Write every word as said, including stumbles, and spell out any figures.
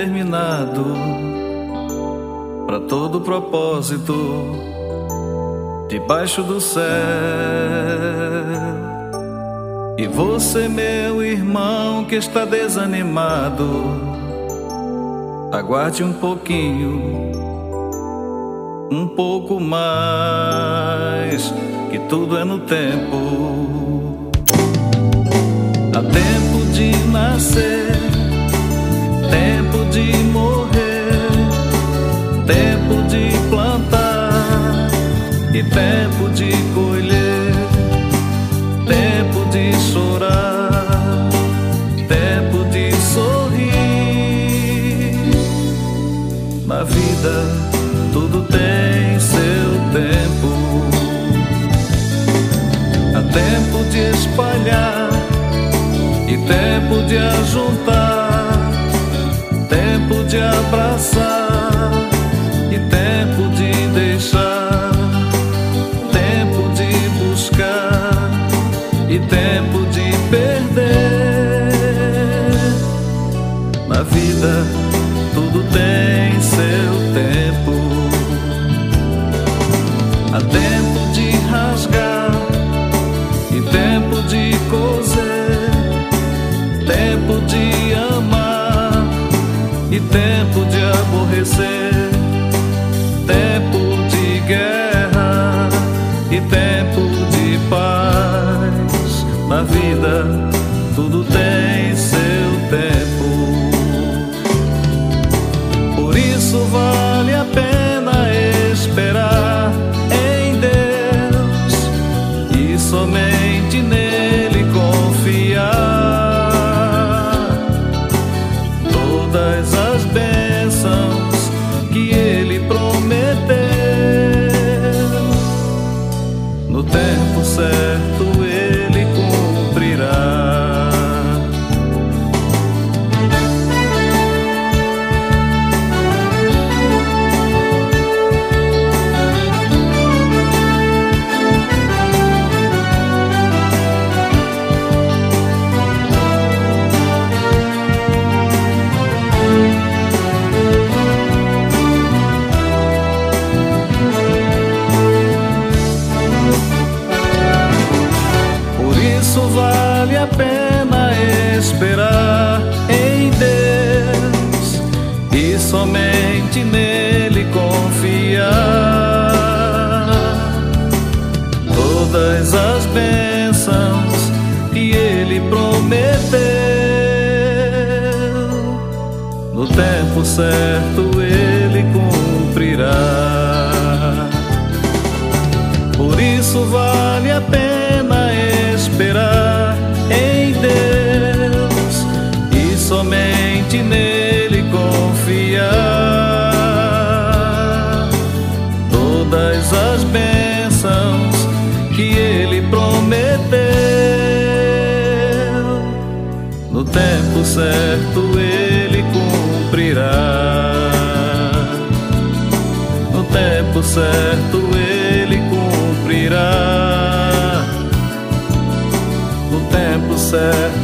determinado para todo propósito debaixo do céu. E você, meu irmão, que está desanimado, aguarde um pouquinho, um pouco mais, que tudo é no tempo. Há tempo de nascer, tempo de morrer, tempo de plantar e tempo de colher, tempo de chorar, tempo de sorrir. Na vida tudo tem seu tempo. Há tempo de espalhar e tempo de ajuntar, tempo de abraçar e tempo de deixar, tempo de buscar e tempo de perder. Na vida tudo tem seu tempo. Há tempo de rasgar e tempo de coser, tempo de amar e tempo de aborrecer, tempo de guerra e tempo de paz. Na vida tudo tem seu tempo. Por isso vale a pena esperar em Deus e somente nele confiar. Todas as bênçãos que ele prometeu, no tempo certo ele cumprirá. Vale a pena esperar em Deus e somente nele confiar. Todas as bênçãos que ele prometeu, no tempo certo ele cumprirá. Por isso vale a pena esperar em Deus e somente nele confiar. Todas as bênçãos que ele prometeu, no tempo certo ele cumprirá. No tempo certo ele cumprirá. No tempo certo